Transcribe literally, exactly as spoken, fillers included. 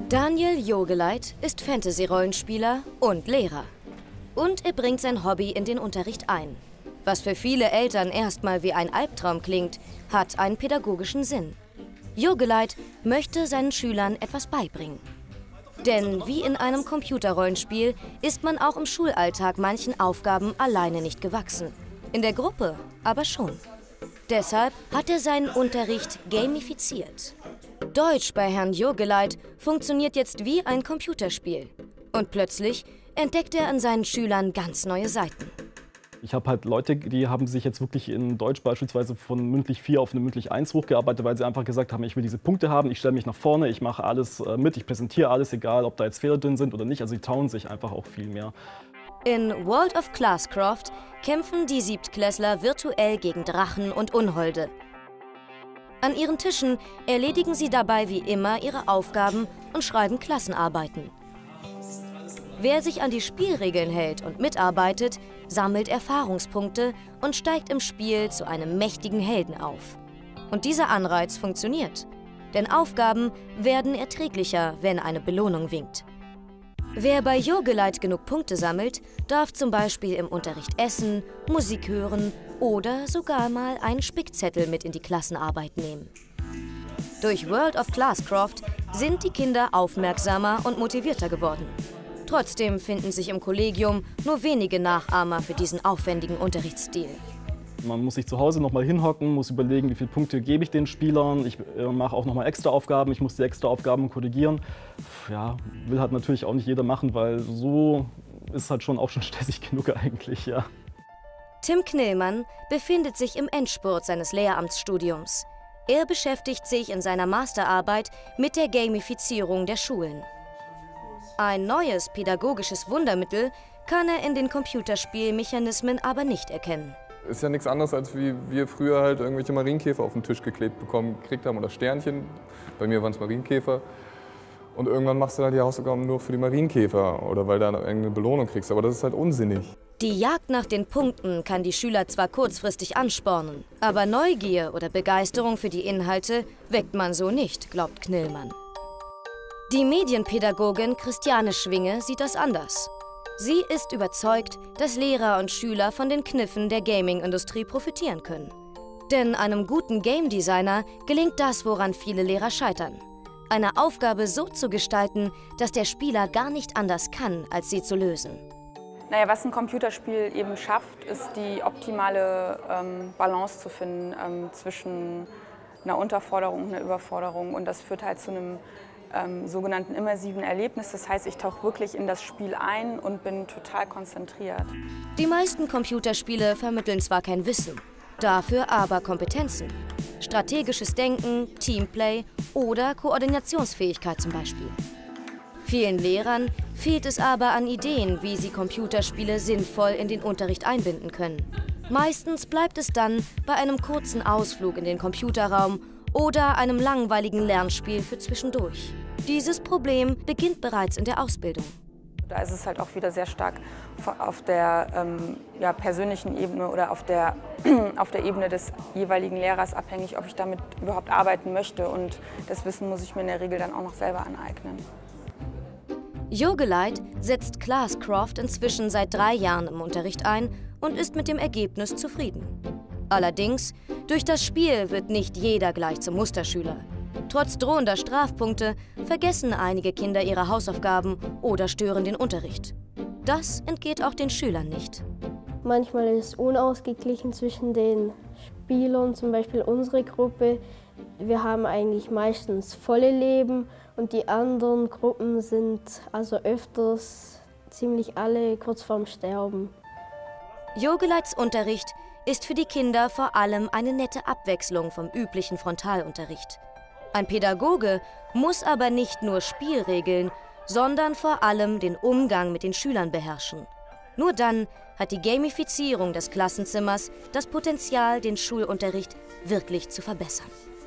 Daniel Jogeleit ist Fantasy-Rollenspieler und Lehrer. Und er bringt sein Hobby in den Unterricht ein. Was für viele Eltern erstmal wie ein Albtraum klingt, hat einen pädagogischen Sinn. Jogeleit möchte seinen Schülern etwas beibringen. Denn wie in einem Computerrollenspiel ist man auch im Schulalltag manchen Aufgaben alleine nicht gewachsen. In der Gruppe aber schon. Deshalb hat er seinen Unterricht gamifiziert. Deutsch bei Herrn Jogeleit funktioniert jetzt wie ein Computerspiel. Und plötzlich entdeckt er an seinen Schülern ganz neue Seiten. Ich habe halt Leute, die haben sich jetzt wirklich in Deutsch beispielsweise von mündlich vier auf eine mündlich eins hochgearbeitet, weil sie einfach gesagt haben, ich will diese Punkte haben, ich stelle mich nach vorne, ich mache alles mit, ich präsentiere alles, egal ob da jetzt Fehler drin sind oder nicht. Also sie trauen sich einfach auch viel mehr. In World of Classcraft kämpfen die Siebtklässler virtuell gegen Drachen und Unholde. An ihren Tischen erledigen sie dabei wie immer ihre Aufgaben und schreiben Klassenarbeiten. Wer sich an die Spielregeln hält und mitarbeitet, sammelt Erfahrungspunkte und steigt im Spiel zu einem mächtigen Helden auf. Und dieser Anreiz funktioniert, denn Aufgaben werden erträglicher, wenn eine Belohnung winkt. Wer bei Jogeleit genug Punkte sammelt, darf zum Beispiel im Unterricht essen, Musik hören oder sogar mal einen Spickzettel mit in die Klassenarbeit nehmen. Durch World of Classcraft sind die Kinder aufmerksamer und motivierter geworden. Trotzdem finden sich im Kollegium nur wenige Nachahmer für diesen aufwendigen Unterrichtsstil. Man muss sich zu Hause noch mal hinhocken, muss überlegen, wie viele Punkte gebe ich den Spielern. Ich äh, mache auch noch mal extra Aufgaben, ich muss die extra Aufgaben korrigieren. Ja, will halt natürlich auch nicht jeder machen, weil so ist halt schon auch schon stressig genug eigentlich, ja. Tim Knillmann befindet sich im Endspurt seines Lehramtsstudiums. Er beschäftigt sich in seiner Masterarbeit mit der Gamifizierung der Schulen. Ein neues pädagogisches Wundermittel kann er in den Computerspielmechanismen aber nicht erkennen. Ist ja nichts anderes, als wie wir früher halt irgendwelche Marienkäfer auf den Tisch geklebt bekommen, gekriegt haben oder Sternchen. Bei mir waren es Marienkäfer. Und irgendwann machst du dann die Hausaufgaben nur für die Marienkäfer oder weil du dann irgendeine Belohnung kriegst. Aber das ist halt unsinnig. Die Jagd nach den Punkten kann die Schüler zwar kurzfristig anspornen, aber Neugier oder Begeisterung für die Inhalte weckt man so nicht, glaubt Knillmann. Die Medienpädagogin Christiane Schwinge sieht das anders. Sie ist überzeugt, dass Lehrer und Schüler von den Kniffen der Gaming-Industrie profitieren können. Denn einem guten Game-Designer gelingt das, woran viele Lehrer scheitern. Eine Aufgabe so zu gestalten, dass der Spieler gar nicht anders kann, als sie zu lösen. Naja, was ein Computerspiel eben schafft, ist die optimale ähm, Balance zu finden ähm, zwischen einer Unterforderung und einer Überforderung. Und das führt halt zu einem ähm, sogenannten immersiven Erlebnis. Das heißt, ich tauche wirklich in das Spiel ein und bin total konzentriert. Die meisten Computerspiele vermitteln zwar kein Wissen, dafür aber Kompetenzen. Strategisches Denken, Teamplay oder Koordinationsfähigkeit zum Beispiel. Vielen Lehrern fehlt es aber an Ideen, wie sie Computerspiele sinnvoll in den Unterricht einbinden können. Meistens bleibt es dann bei einem kurzen Ausflug in den Computerraum oder einem langweiligen Lernspiel für zwischendurch. Dieses Problem beginnt bereits in der Ausbildung. Da ist es halt auch wieder sehr stark auf der ähm, ja, persönlichen Ebene oder auf der, auf der Ebene des jeweiligen Lehrers abhängig, ob ich damit überhaupt arbeiten möchte. Und das Wissen muss ich mir in der Regel dann auch noch selber aneignen. Jogeleit setzt Classcraft inzwischen seit drei Jahren im Unterricht ein und ist mit dem Ergebnis zufrieden. Allerdings, durch das Spiel wird nicht jeder gleich zum Musterschüler. Trotz drohender Strafpunkte vergessen einige Kinder ihre Hausaufgaben oder stören den Unterricht. Das entgeht auch den Schülern nicht. Manchmal ist es unausgeglichen zwischen den Spielern, zum Beispiel unsere Gruppe. Wir haben eigentlich meistens volle Leben und die anderen Gruppen sind also öfters ziemlich alle kurz vorm Sterben. Jogeleits Unterricht ist für die Kinder vor allem eine nette Abwechslung vom üblichen Frontalunterricht. Ein Pädagoge muss aber nicht nur Spielregeln, sondern vor allem den Umgang mit den Schülern beherrschen. Nur dann hat die Gamifizierung des Klassenzimmers das Potenzial, den Schulunterricht wirklich zu verbessern.